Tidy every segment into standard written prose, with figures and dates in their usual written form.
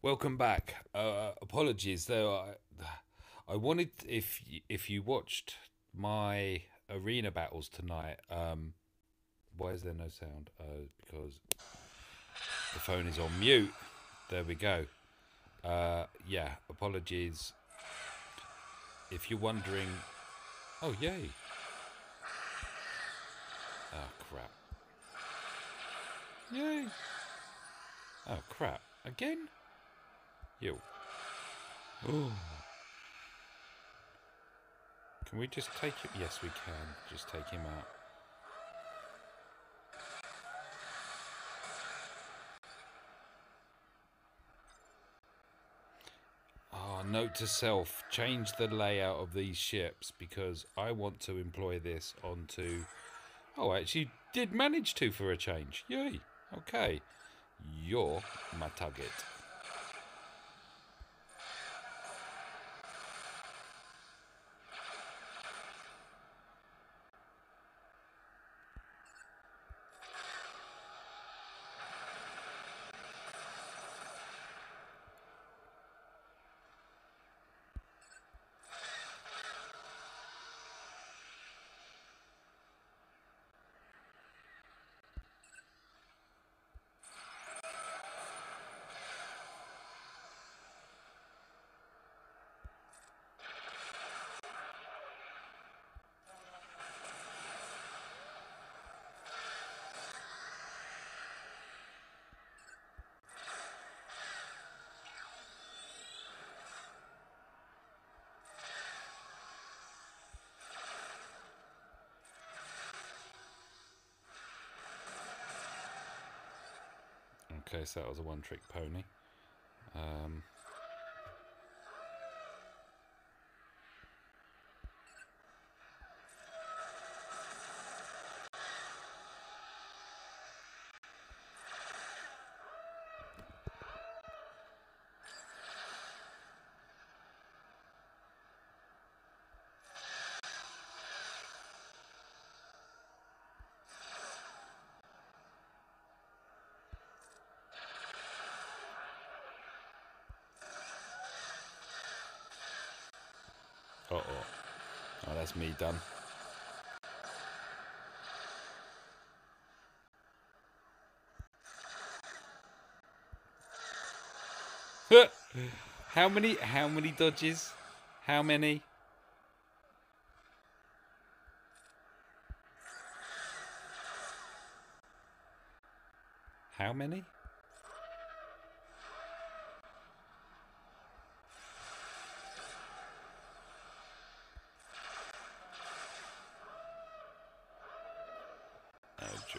Welcome back. Apologies though. I wanted if you watched my arena battles tonight. Why is there no sound? Because the phone is on mute. There we go. Yeah. Apologies if you're wondering. Oh yay! Oh crap! Yay! Oh crap! Again? You. Oh. Can we just take him? Yes, we can. Just take him out. Ah, note to self, change the layout of these ships because I want to employ this onto... Oh, I actually did manage to for a change. Yay. Okay. You're my target. Okay, so that was a one-trick pony. Uh-oh. Oh, that's me done. How many dodges? How many? How many? Oh joy.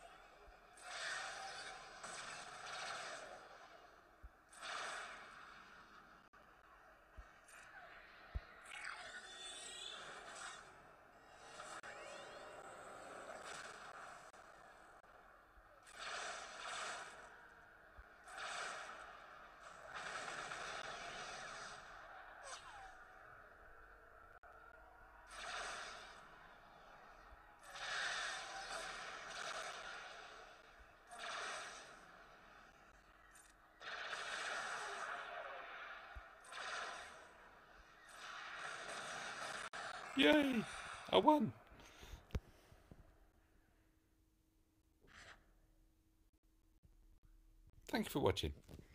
Yay! I won! Thank you for watching.